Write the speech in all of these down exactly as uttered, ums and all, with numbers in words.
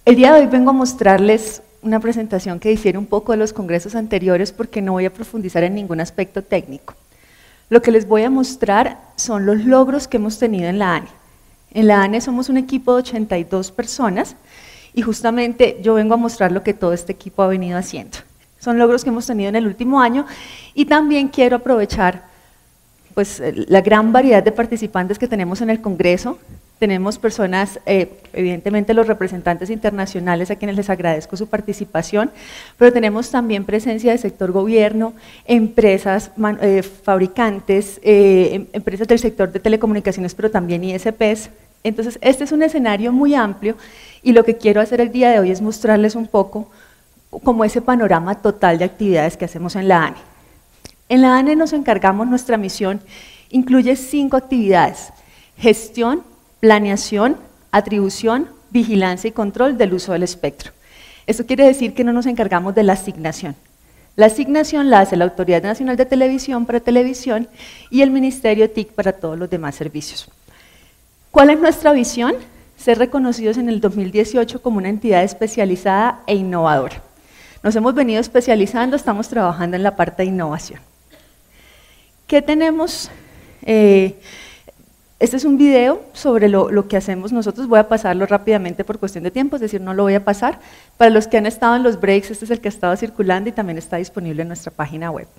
El día de hoy vengo a mostrarles una presentación que difiere un poco de los congresos anteriores porque no voy a profundizar en ningún aspecto técnico. Lo que les voy a mostrar son los logros que hemos tenido en la A N E. En la A N E somos un equipo de ochenta y dos personas y justamente yo vengo a mostrar lo que todo este equipo ha venido haciendo. Son logros que hemos tenido en el último año y también quiero aprovechar pues, la gran variedad de participantes que tenemos en el congreso. Tenemos personas, eh, evidentemente los representantes internacionales a quienes les agradezco su participación, pero tenemos también presencia del sector gobierno, empresas, man, eh, fabricantes, eh, empresas del sector de telecomunicaciones, pero también I S Pes. Entonces, este es un escenario muy amplio y lo que quiero hacer el día de hoy es mostrarles un poco como ese panorama total de actividades que hacemos en la A N E. En la A N E nos encargamos, nuestra misión incluye cinco actividades: gestión, planeación, atribución, vigilancia y control del uso del espectro. Esto quiere decir que no nos encargamos de la asignación. La asignación la hace la Autoridad Nacional de Televisión para televisión y el Ministerio T I C para todos los demás servicios. ¿Cuál es nuestra visión? Ser reconocidos en el dos mil dieciocho como una entidad especializada e innovadora. Nos hemos venido especializando, estamos trabajando en la parte de innovación. ¿Qué tenemos? Eh, Este es un video sobre lo, lo que hacemos nosotros, voy a pasarlo rápidamente por cuestión de tiempo, es decir, no lo voy a pasar. Para los que han estado en los breaks, este es el que ha estado circulando y también está disponible en nuestra página web.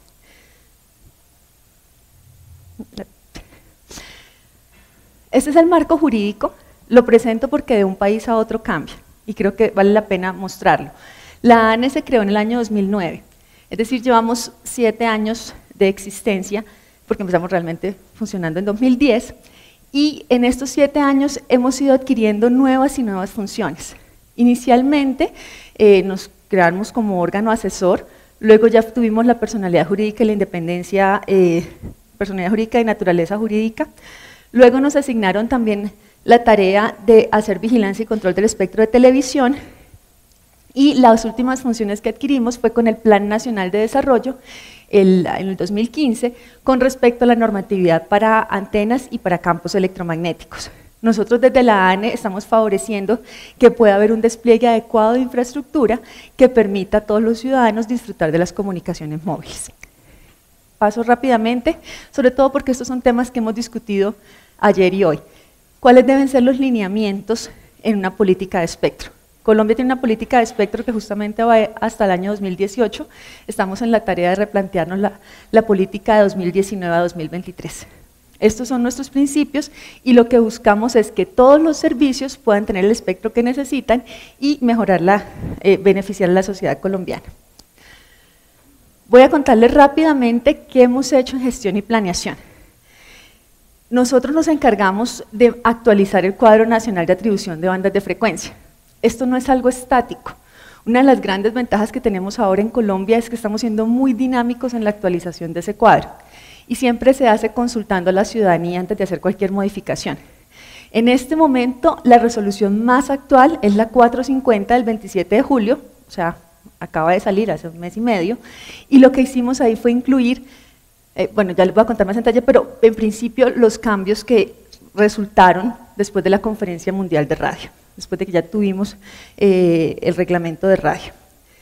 Este es el marco jurídico, lo presento porque de un país a otro cambia y creo que vale la pena mostrarlo. La A N E se creó en el año dos mil nueve, es decir, llevamos siete años de existencia porque empezamos realmente funcionando en dos mil diez. Y en estos siete años hemos ido adquiriendo nuevas y nuevas funciones. Inicialmente eh, nos creamos como órgano asesor, luego ya tuvimos la personalidad jurídica y la independencia, eh, personalidad jurídica y naturaleza jurídica, luego nos asignaron también la tarea de hacer vigilancia y control del espectro de televisión y las últimas funciones que adquirimos fue con el Plan Nacional de Desarrollo El, en el dos mil quince, con respecto a la normatividad para antenas y para campos electromagnéticos. Nosotros desde la A N E estamos favoreciendo que pueda haber un despliegue adecuado de infraestructura que permita a todos los ciudadanos disfrutar de las comunicaciones móviles. Paso rápidamente, sobre todo porque estos son temas que hemos discutido ayer y hoy. ¿Cuáles deben ser los lineamientos en una política de espectro? Colombia tiene una política de espectro que justamente va hasta el año dos mil dieciocho, estamos en la tarea de replantearnos la, la política de dos mil diecinueve a dos mil veintitrés. Estos son nuestros principios y lo que buscamos es que todos los servicios puedan tener el espectro que necesitan y mejorar la, eh, beneficiar a la sociedad colombiana. Voy a contarles rápidamente qué hemos hecho en gestión y planeación. Nosotros nos encargamos de actualizar el cuadro nacional de atribución de bandas de frecuencia. Esto no es algo estático. Una de las grandes ventajas que tenemos ahora en Colombia es que estamos siendo muy dinámicos en la actualización de ese cuadro y siempre se hace consultando a la ciudadanía antes de hacer cualquier modificación. En este momento, la resolución más actual es la cuatrocientos cincuenta del veintisiete de julio, o sea, acaba de salir hace un mes y medio, y lo que hicimos ahí fue incluir, eh, bueno, ya les voy a contar más en detalle, pero en principio los cambios que resultaron después de la Conferencia Mundial de Radio, después de que ya tuvimos eh, el reglamento de radio.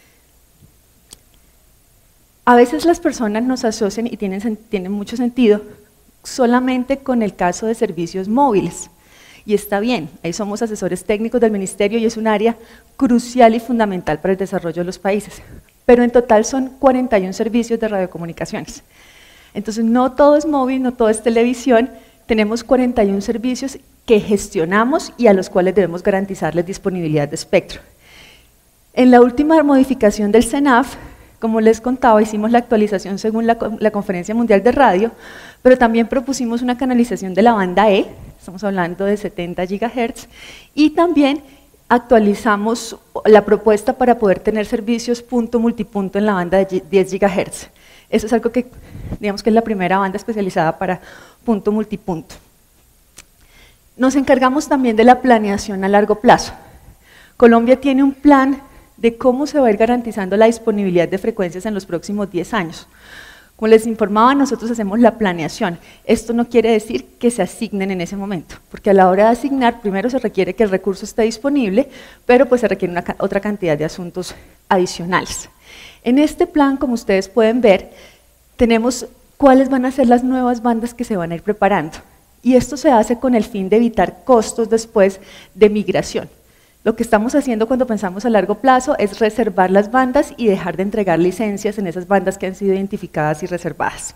A veces las personas nos asocian, y tienen, tienen mucho sentido, solamente con el caso de servicios móviles, y está bien, ahí somos asesores técnicos del Ministerio y es un área crucial y fundamental para el desarrollo de los países, pero en total son cuarenta y un servicios de radiocomunicaciones. Entonces no todo es móvil, no todo es televisión, tenemos cuarenta y un servicios que gestionamos y a los cuales debemos garantizarles disponibilidad de espectro. En la última modificación del CENAF, como les contaba, hicimos la actualización según la, la Conferencia Mundial de Radio, pero también propusimos una canalización de la banda E, estamos hablando de setenta gigahertz, y también actualizamos la propuesta para poder tener servicios punto multipunto en la banda de diez gigahertz. Eso es algo que, digamos que es la primera banda especializada para punto multipunto. Nos encargamos también de la planeación a largo plazo. Colombia tiene un plan de cómo se va a ir garantizando la disponibilidad de frecuencias en los próximos diez años. Como les informaba, nosotros hacemos la planeación. Esto no quiere decir que se asignen en ese momento, porque a la hora de asignar, primero se requiere que el recurso esté disponible, pero pues se requiere una, otra cantidad de asuntos adicionales. En este plan, como ustedes pueden ver, tenemos cuáles van a ser las nuevas bandas que se van a ir preparando. Y esto se hace con el fin de evitar costos después de migración. Lo que estamos haciendo cuando pensamos a largo plazo es reservar las bandas y dejar de entregar licencias en esas bandas que han sido identificadas y reservadas.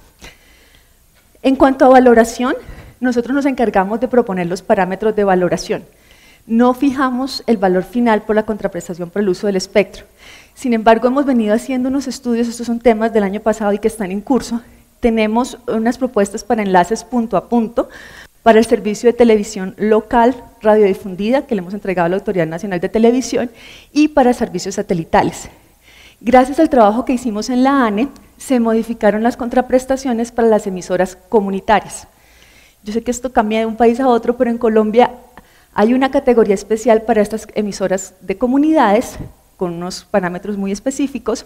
En cuanto a valoración, nosotros nos encargamos de proponer los parámetros de valoración. No fijamos el valor final por la contraprestación por el uso del espectro. Sin embargo, hemos venido haciendo unos estudios, estos son temas del año pasado y que están en curso. Tenemos unas propuestas para enlaces punto a punto, para el servicio de televisión local, radiodifundida, que le hemos entregado a la Autoridad Nacional de Televisión, y para servicios satelitales. Gracias al trabajo que hicimos en la A N E, se modificaron las contraprestaciones para las emisoras comunitarias. Yo sé que esto cambia de un país a otro, pero en Colombia hay una categoría especial para estas emisoras de comunidades, con unos parámetros muy específicos,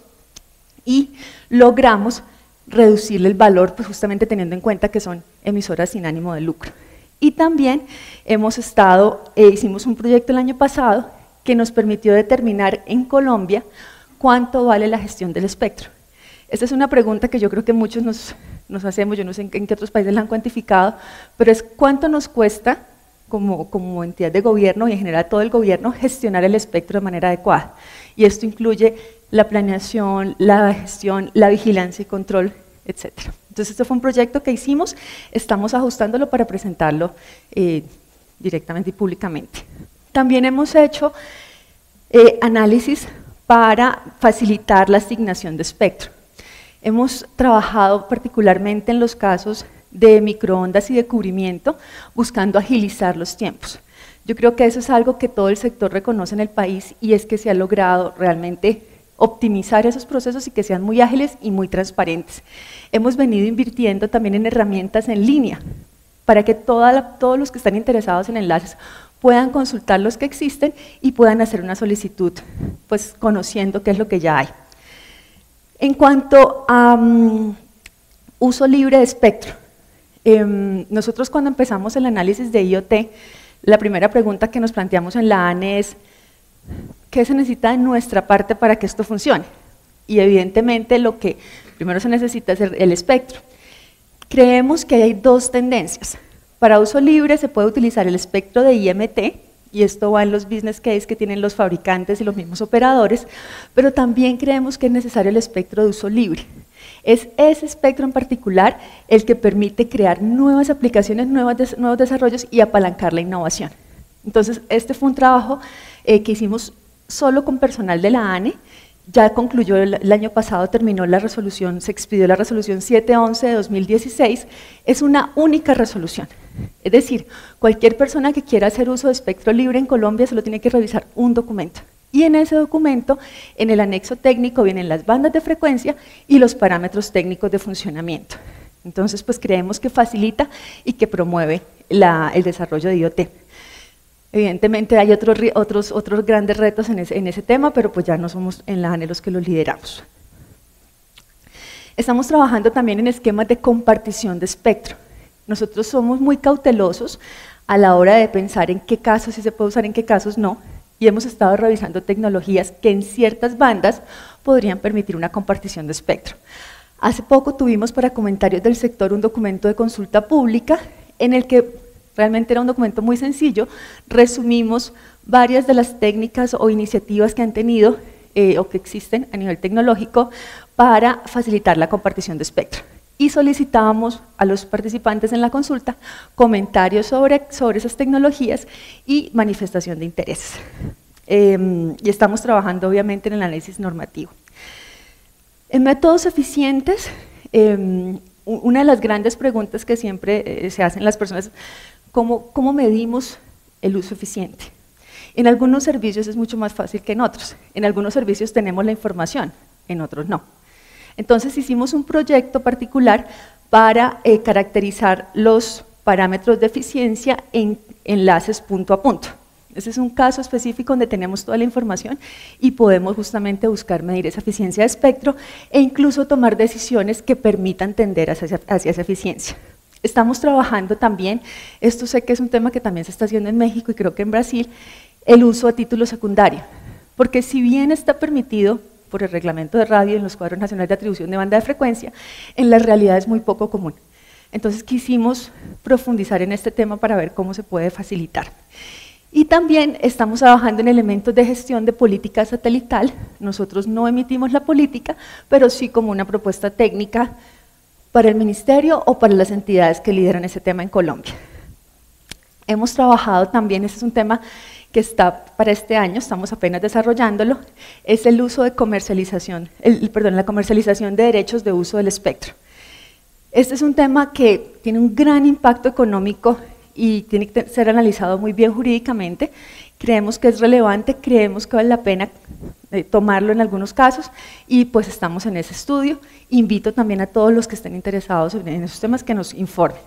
y logramos reducirle el valor, pues justamente teniendo en cuenta que son emisoras sin ánimo de lucro. Y también hemos estado, eh, hicimos un proyecto el año pasado que nos permitió determinar en Colombia cuánto vale la gestión del espectro. Esta es una pregunta que yo creo que muchos nos, nos hacemos, yo no sé en, en qué otros países la han cuantificado, pero es cuánto nos cuesta como, como entidad de gobierno y en general todo el gobierno gestionar el espectro de manera adecuada. Y esto incluye la planeación, la gestión, la vigilancia y control, etcétera. Entonces, este fue un proyecto que hicimos, estamos ajustándolo para presentarlo eh, directamente y públicamente. También hemos hecho eh, análisis para facilitar la asignación de espectro. Hemos trabajado particularmente en los casos de microondas y de cubrimiento, buscando agilizar los tiempos. Yo creo que eso es algo que todo el sector reconoce en el país y es que se ha logrado realmente optimizar esos procesos y que sean muy ágiles y muy transparentes. Hemos venido invirtiendo también en herramientas en línea para que toda la, todos los que están interesados en enlaces puedan consultar los que existen y puedan hacer una solicitud, pues conociendo qué es lo que ya hay. En cuanto a um, uso libre de espectro, eh, nosotros cuando empezamos el análisis de I O T, la primera pregunta que nos planteamos en la A N E es ¿qué se necesita de nuestra parte para que esto funcione? Y evidentemente lo que primero se necesita es el espectro. Creemos que hay dos tendencias. Para uso libre se puede utilizar el espectro de I M T, y esto va en los business case que tienen los fabricantes y los mismos operadores, pero también creemos que es necesario el espectro de uso libre. Es ese espectro en particular el que permite crear nuevas aplicaciones, nuevas, nuevos desarrollos y apalancar la innovación. Entonces, este fue un trabajo eh, que hicimos solo con personal de la A N E, ya concluyó el, el año pasado, terminó la resolución, se expidió la resolución setecientos once de dos mil dieciséis, es una única resolución. Es decir, cualquier persona que quiera hacer uso de espectro libre en Colombia solo tiene que revisar un documento. Y en ese documento, en el anexo técnico, vienen las bandas de frecuencia y los parámetros técnicos de funcionamiento. Entonces, pues creemos que facilita y que promueve la, el desarrollo de I O T. Evidentemente hay otros, otros, otros grandes retos en ese, en ese tema, pero pues ya no somos en la A N E los que los lideramos. Estamos trabajando también en esquemas de compartición de espectro. Nosotros somos muy cautelosos a la hora de pensar en qué casos sí se puede usar, en qué casos no, y hemos estado revisando tecnologías que en ciertas bandas podrían permitir una compartición de espectro. Hace poco tuvimos para comentarios del sector un documento de consulta pública en el que realmente era un documento muy sencillo, resumimos varias de las técnicas o iniciativas que han tenido eh, o que existen a nivel tecnológico para facilitar la compartición de espectro. Y solicitábamos a los participantes en la consulta comentarios sobre, sobre esas tecnologías y manifestación de intereses. Eh, y estamos trabajando obviamente en el análisis normativo. En métodos eficientes, eh, una de las grandes preguntas que siempre eh, se hacen las personas es ¿cómo, cómo medimos el uso eficiente? En algunos servicios es mucho más fácil que en otros. En algunos servicios tenemos la información, en otros no. Entonces hicimos un proyecto particular para eh, caracterizar los parámetros de eficiencia en enlaces punto a punto. Ese es un caso específico donde tenemos toda la información y podemos justamente buscar medir esa eficiencia de espectro e incluso tomar decisiones que permitan tender hacia, hacia esa eficiencia. Estamos trabajando también, esto sé que es un tema que también se está haciendo en México y creo que en Brasil, el uso a título secundario, porque si bien está permitido por el reglamento de radio en los cuadros nacionales de atribución de banda de frecuencia, en la realidad es muy poco común. Entonces quisimos profundizar en este tema para ver cómo se puede facilitar. Y también estamos trabajando en elementos de gestión de política satelital. Nosotros no emitimos la política, pero sí como una propuesta técnica para el ministerio o para las entidades que lideran ese tema en Colombia. Hemos trabajado también, ese es un tema que está para este año, estamos apenas desarrollándolo, es el uso de comercialización, el, perdón, la comercialización de derechos de uso del espectro. Este es un tema que tiene un gran impacto económico y tiene que ser analizado muy bien jurídicamente. Creemos que es relevante, creemos que vale la pena eh, tomarlo en algunos casos y pues estamos en ese estudio. Invito también a todos los que estén interesados en esos temas que nos informen.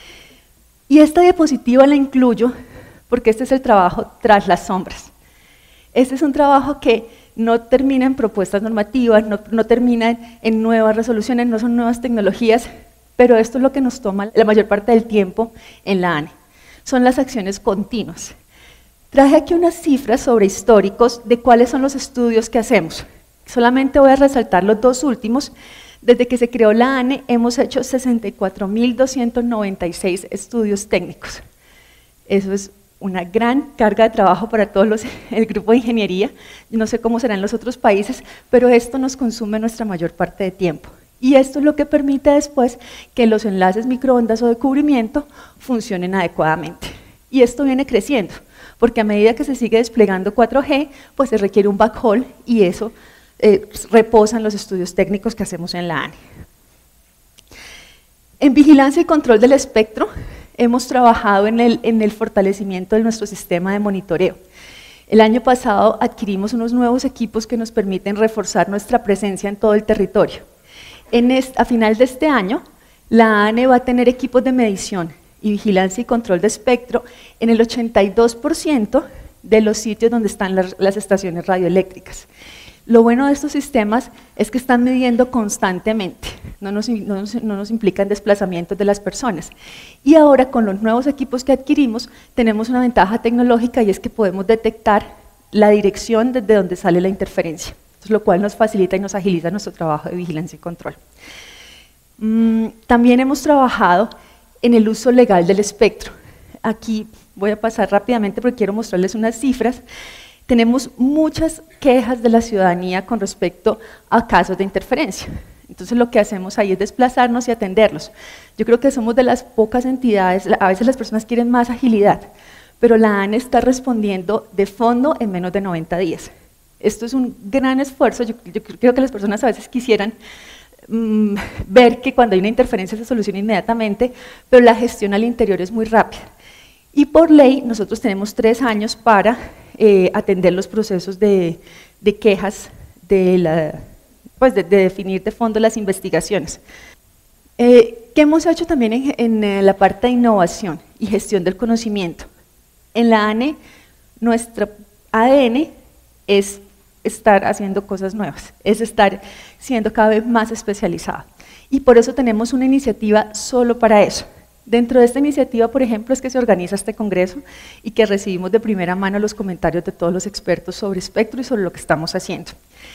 Y esta diapositiva la incluyo porque este es el trabajo tras las sombras. Este es un trabajo que no termina en propuestas normativas, no, no termina en nuevas resoluciones, no son nuevas tecnologías, pero esto es lo que nos toma la mayor parte del tiempo en la A N E. Son las acciones continuas. Traje aquí unas cifras sobre históricos de cuáles son los estudios que hacemos. Solamente voy a resaltar los dos últimos. Desde que se creó la A N E hemos hecho sesenta y cuatro mil doscientos noventa y seis estudios técnicos. Eso es una gran carga de trabajo para todo los, el grupo de ingeniería. No sé cómo será en los otros países, pero esto nos consume nuestra mayor parte de tiempo. Y esto es lo que permite después que los enlaces microondas o de cubrimiento funcionen adecuadamente. Y esto viene creciendo, porque a medida que se sigue desplegando cuatro G, pues se requiere un backhaul y eso eh, reposa en los estudios técnicos que hacemos en la A N E. En vigilancia y control del espectro, hemos trabajado en el, en el fortalecimiento de nuestro sistema de monitoreo. El año pasado adquirimos unos nuevos equipos que nos permiten reforzar nuestra presencia en todo el territorio. En este, a final de este año, la A N E va a tener equipos de medición y vigilancia y control de espectro en el ochenta y dos por ciento de los sitios donde están las, las estaciones radioeléctricas. Lo bueno de estos sistemas es que están midiendo constantemente, no nos, no nos, no nos implican desplazamientos de las personas. Y ahora con los nuevos equipos que adquirimos tenemos una ventaja tecnológica y es que podemos detectar la dirección desde donde sale la interferencia, lo cual nos facilita y nos agiliza nuestro trabajo de vigilancia y control. Mm, también hemos trabajado en el uso legal del espectro. Aquí voy a pasar rápidamente porque quiero mostrarles unas cifras. Tenemos muchas quejas de la ciudadanía con respecto a casos de interferencia. Entonces lo que hacemos ahí es desplazarnos y atenderlos. Yo creo que somos de las pocas entidades, a veces las personas quieren más agilidad, pero la A N E está respondiendo de fondo en menos de noventa días. Esto es un gran esfuerzo, yo, yo creo que las personas a veces quisieran mmm, ver que cuando hay una interferencia se soluciona inmediatamente, pero la gestión al interior es muy rápida. Y por ley nosotros tenemos tres años para eh, atender los procesos de, de quejas, de, la, pues de, de definir de fondo las investigaciones. Eh, ¿Qué hemos hecho también en, en la parte de innovación y gestión del conocimiento? En la A N E, nuestro A D N es estar haciendo cosas nuevas, es estar siendo cada vez más especializado. Y por eso tenemos una iniciativa solo para eso. Dentro de esta iniciativa, por ejemplo, es que se organiza este congreso y que recibimos de primera mano los comentarios de todos los expertos sobre espectro y sobre lo que estamos haciendo.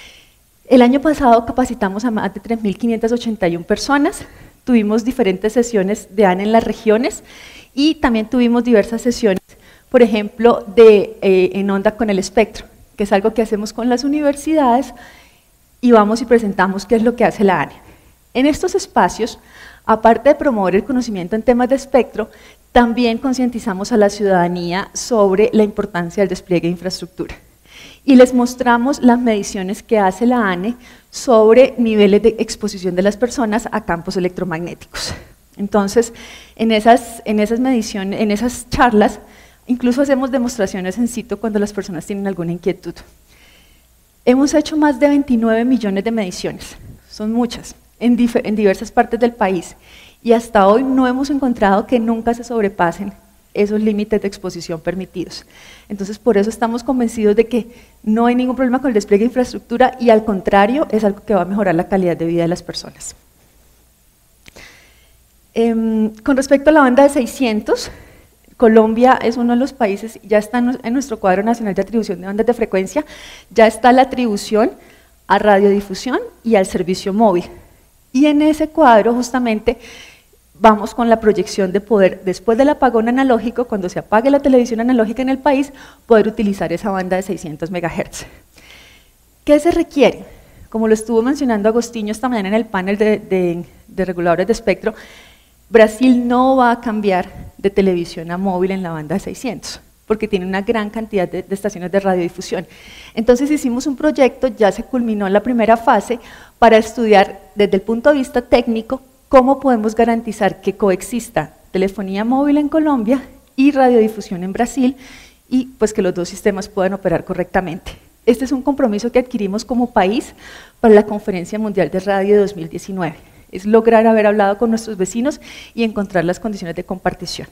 El año pasado capacitamos a más de tres mil quinientas ochenta y una personas, tuvimos diferentes sesiones de A N E en las regiones y también tuvimos diversas sesiones, por ejemplo, de, eh, en onda con el espectro, que es algo que hacemos con las universidades y vamos y presentamos qué es lo que hace la A N E. En estos espacios, aparte de promover el conocimiento en temas de espectro, también concientizamos a la ciudadanía sobre la importancia del despliegue de infraestructura. Y les mostramos las mediciones que hace la A N E sobre niveles de exposición de las personas a campos electromagnéticos. Entonces, en esas, en esas mediciones, en esas charlas, incluso hacemos demostraciones en sitio cuando las personas tienen alguna inquietud. Hemos hecho más de veintinueve millones de mediciones, son muchas, en, en diversas partes del país, y hasta hoy no hemos encontrado que nunca se sobrepasen esos límites de exposición permitidos. Entonces, por eso estamos convencidos de que no hay ningún problema con el despliegue de infraestructura y al contrario, es algo que va a mejorar la calidad de vida de las personas. Eh, con respecto a la banda de seiscientos, Colombia es uno de los países, ya está en nuestro cuadro nacional de atribución de bandas de frecuencia, ya está la atribución a radiodifusión y al servicio móvil. Y en ese cuadro justamente vamos con la proyección de poder, después del apagón analógico, cuando se apague la televisión analógica en el país, poder utilizar esa banda de seiscientos megahertz. ¿Qué se requiere? Como lo estuvo mencionando Agostinho esta mañana en el panel de, de, de reguladores de espectro, Brasil no va a cambiar de televisión a móvil en la banda de seiscientos, porque tiene una gran cantidad de, de estaciones de radiodifusión. Entonces hicimos un proyecto, ya se culminó la primera fase, para estudiar desde el punto de vista técnico cómo podemos garantizar que coexista telefonía móvil en Colombia y radiodifusión en Brasil, y pues que los dos sistemas puedan operar correctamente. Este es un compromiso que adquirimos como país para la Conferencia Mundial de Radio de dos mil diecinueve. Es lograr haber hablado con nuestros vecinos y encontrar las condiciones de compartición.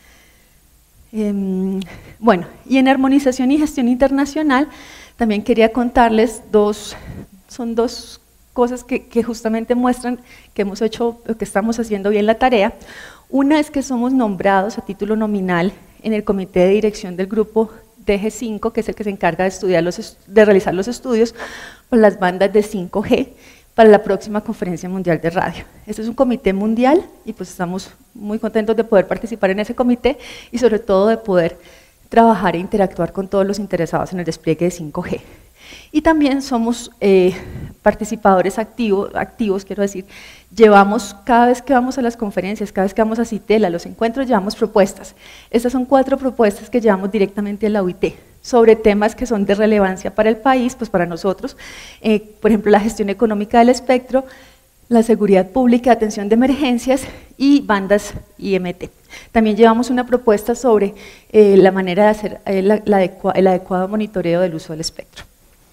Eh, bueno, y en armonización y gestión internacional también quería contarles dos, son dos cosas que, que justamente muestran que hemos hecho, que estamos haciendo bien la tarea. Una es que somos nombrados a título nominal en el comité de dirección del grupo D G cinco, que es el que se encarga de, estudiar los, de realizar los estudios por las bandas de cinco G, para la próxima Conferencia Mundial de Radio. Este es un comité mundial y pues estamos muy contentos de poder participar en ese comité y sobre todo de poder trabajar e interactuar con todos los interesados en el despliegue de cinco G. Y también somos eh, participadores activos, activos, quiero decir, llevamos, cada vez que vamos a las conferencias, cada vez que vamos a CITEL, a los encuentros, llevamos propuestas. Estas son cuatro propuestas que llevamos directamente a la U I T, sobre temas que son de relevancia para el país, pues para nosotros, eh, por ejemplo, la gestión económica del espectro, la seguridad pública, atención de emergencias y bandas I M T. También llevamos una propuesta sobre eh, la manera de hacer eh, la, la adecua, el adecuado monitoreo del uso del espectro.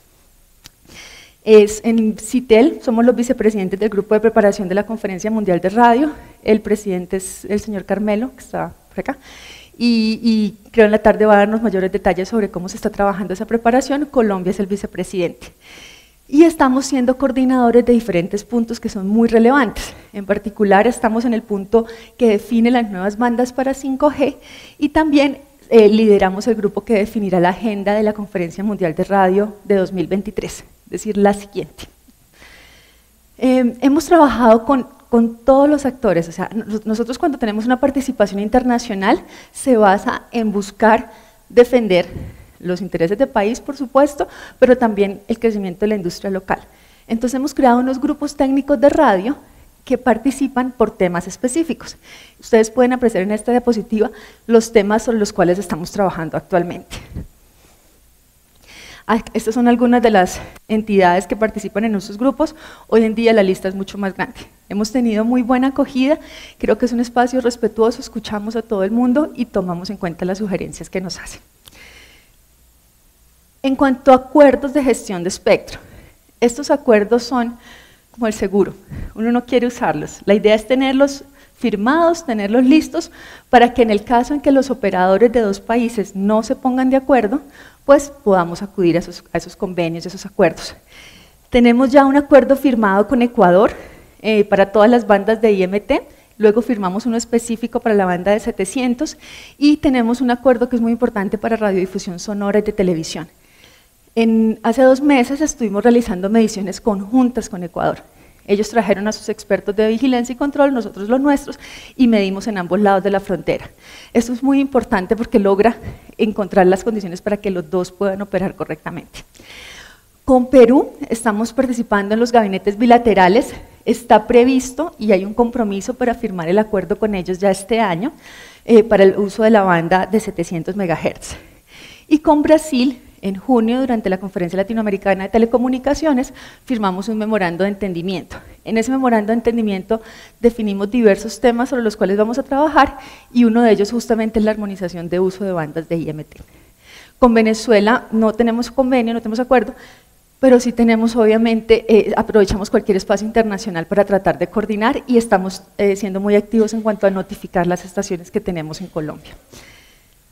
Es en CITEL, somos los vicepresidentes del grupo de preparación de la Conferencia Mundial de Radio, el presidente es el señor Carmelo, que está por acá, y, y creo en la tarde va a darnos mayores detalles sobre cómo se está trabajando esa preparación. Colombia es el vicepresidente. Y estamos siendo coordinadores de diferentes puntos que son muy relevantes. En particular estamos en el punto que define las nuevas bandas para cinco G y también eh, lideramos el grupo que definirá la agenda de la Conferencia Mundial de Radio de dos mil veintitrés, es decir, la siguiente. Eh, hemos trabajado con, con todos los actores, o sea, nosotros cuando tenemos una participación internacional se basa en buscar defender los intereses del país, por supuesto, pero también el crecimiento de la industria local. Entonces hemos creado unos grupos técnicos de radio que participan por temas específicos. Ustedes pueden apreciar en esta diapositiva los temas sobre los cuales estamos trabajando actualmente. Estas son algunas de las entidades que participan en nuestros grupos. Hoy en día la lista es mucho más grande. Hemos tenido muy buena acogida, creo que es un espacio respetuoso, escuchamos a todo el mundo y tomamos en cuenta las sugerencias que nos hacen. En cuanto a acuerdos de gestión de espectro, estos acuerdos son como el seguro, uno no quiere usarlos, la idea es tenerlos firmados, tenerlos listos, para que en el caso en que los operadores de dos países no se pongan de acuerdo, pues podamos acudir a esos, a esos convenios, a esos acuerdos. Tenemos ya un acuerdo firmado con Ecuador eh, para todas las bandas de I M T, luego firmamos uno específico para la banda de setecientos y tenemos un acuerdo que es muy importante para radiodifusión sonora y de televisión. En, hace dos meses estuvimos realizando mediciones conjuntas con Ecuador. Ellos trajeron a sus expertos de vigilancia y control, nosotros los nuestros, y medimos en ambos lados de la frontera. Esto es muy importante porque logra encontrar las condiciones para que los dos puedan operar correctamente. Con Perú estamos participando en los gabinetes bilaterales, está previsto y hay un compromiso para firmar el acuerdo con ellos ya este año eh, para el uso de la banda de setecientos megahertz. Y con Brasil, en junio, durante la Conferencia Latinoamericana de Telecomunicaciones, firmamos un memorando de entendimiento. En ese memorando de entendimiento definimos diversos temas sobre los cuales vamos a trabajar y uno de ellos justamente es la armonización de uso de bandas de I M T. Con Venezuela no tenemos convenio, no tenemos acuerdo, pero sí tenemos obviamente, eh, aprovechamos cualquier espacio internacional para tratar de coordinar y estamos eh, siendo muy activos en cuanto a notificar las estaciones que tenemos en Colombia.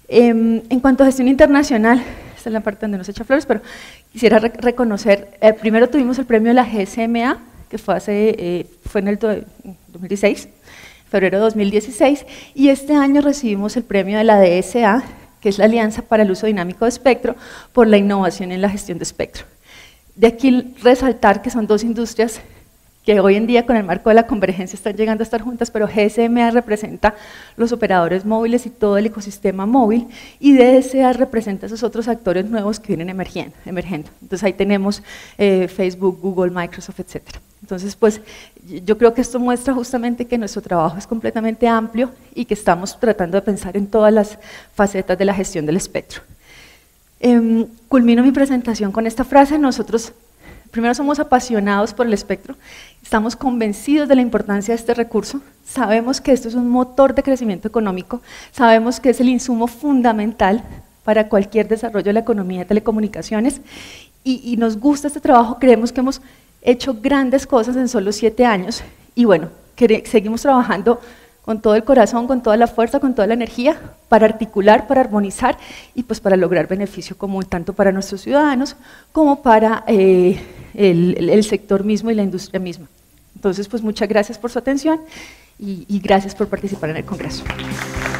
Eh, en cuanto a gestión internacional, esta es la parte donde nos echa flores, pero quisiera re reconocer, eh, primero tuvimos el premio de la G S M A, que fue, hace, eh, fue en el dos mil dieciséis, febrero de dos mil dieciséis, y este año recibimos el premio de la D S A, que es la Alianza para el Uso Dinámico de Espectro, por la innovación en la gestión de espectro. De aquí resaltar que son dos industrias que hoy en día con el marco de la convergencia están llegando a estar juntas, pero G S M A representa los operadores móviles y todo el ecosistema móvil, y D S A representa esos otros actores nuevos que vienen emergiendo. emergiendo. Entonces ahí tenemos eh, Facebook, Google, Microsoft, etcétera. Entonces, pues yo creo que esto muestra justamente que nuestro trabajo es completamente amplio y que estamos tratando de pensar en todas las facetas de la gestión del espectro. Eh, culmino mi presentación con esta frase: nosotros primero somos apasionados por el espectro, estamos convencidos de la importancia de este recurso, sabemos que esto es un motor de crecimiento económico, sabemos que es el insumo fundamental para cualquier desarrollo de la economía de telecomunicaciones, y, y nos gusta este trabajo, creemos que hemos hecho grandes cosas en solo siete años, y bueno, que, seguimos trabajando con todo el corazón, con toda la fuerza, con toda la energía, para articular, para armonizar y pues para lograr beneficio común, tanto para nuestros ciudadanos como para eh, el, el sector mismo y la industria misma. Entonces, pues muchas gracias por su atención y, y gracias por participar en el Congreso.